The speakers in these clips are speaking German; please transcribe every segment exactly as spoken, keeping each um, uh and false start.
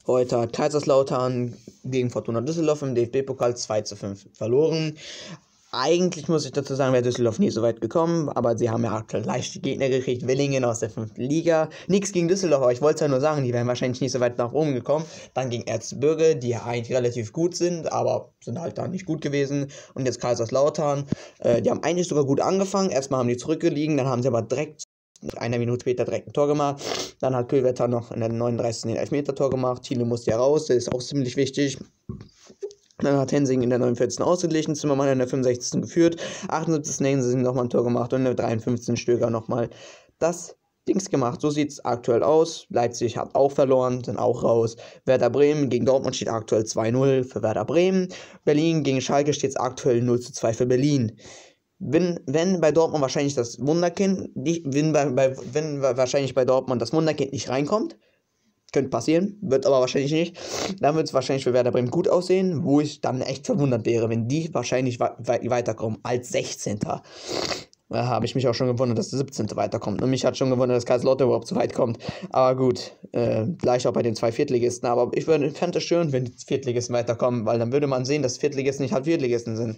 Heute hat Kaiserslautern gegen Fortuna Düsseldorf im D F B-Pokal zwei zu fünf verloren. Eigentlich muss ich dazu sagen, wäre Düsseldorf nie so weit gekommen, aber sie haben ja aktuell leichte Gegner gekriegt. Willingen aus der fünften Liga. Nichts gegen Düsseldorf, aber ich wollte es ja nur sagen, die wären wahrscheinlich nicht so weit nach oben gekommen. Dann gegen Erzgebirge, die ja eigentlich relativ gut sind, aber sind halt da nicht gut gewesen. Und jetzt Kaiserslautern. Äh, die haben eigentlich sogar gut angefangen. Erstmal haben die zurückgelegen, dann haben sie aber direkt eine Minute später direkt ein Tor gemacht. Dann hat Köhlwetter noch in der neununddreißigsten den Elfmeter-Tor gemacht. Thiele musste ja raus, das ist auch ziemlich wichtig. Dann hat Hensing in der neunundvierzigsten ausgeglichen, Zimmermann in der fünfundsechzigsten geführt, achtundsiebzigsten Hensing nochmal ein Tor gemacht und in der dreiundfünfzigsten Stöger nochmal das Dings gemacht. So sieht es aktuell aus. Leipzig hat auch verloren, sind auch raus. Werder Bremen gegen Dortmund steht aktuell zwei null für Werder Bremen. Berlin gegen Schalke steht es aktuell null zu zwei für Berlin. Wenn, wenn bei Dortmund wahrscheinlich das Wunderkind, nicht, wenn, bei, bei, wenn wahrscheinlich bei Dortmund das Wunderkind nicht reinkommt, könnte passieren, wird aber wahrscheinlich nicht. Dann wird es wahrscheinlich für Werder Bremen gut aussehen, wo ich dann echt verwundert wäre, wenn die wahrscheinlich we we weiterkommen als sechzehnter Da habe ich mich auch schon gewundert, dass der siebzehnte weiterkommt. Und mich hat schon gewundert, dass Kaiserslautern überhaupt so weit kommt. Aber gut, äh, gleich auch bei den zwei Viertligisten. Aber ich fände es schön, wenn die Viertligisten weiterkommen, weil dann würde man sehen, dass Viertligisten nicht halt Viertligisten sind.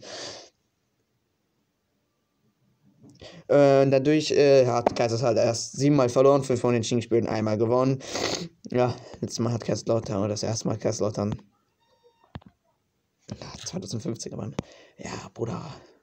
Äh, dadurch äh, hat Kaisers halt erst siebenmal verloren, fünf von den Spielen einmal gewonnen. Ja, letztes Mal hat Kaiserslautern, oder das erste Mal Kaiserslautern ja, zweitausendfünfzehn gewonnen. Ja, Bruder.